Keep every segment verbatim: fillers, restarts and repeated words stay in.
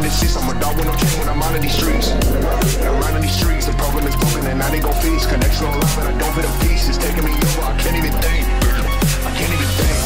insist. I'm a dog with no chain when I'm out of these streets. And I'm running these streets, the problem is broken and now they gon' feast. Connection on love and I don't fit a piece. It's taking me over, I can't even think. I can't even think.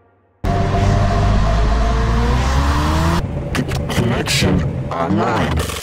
Connection online.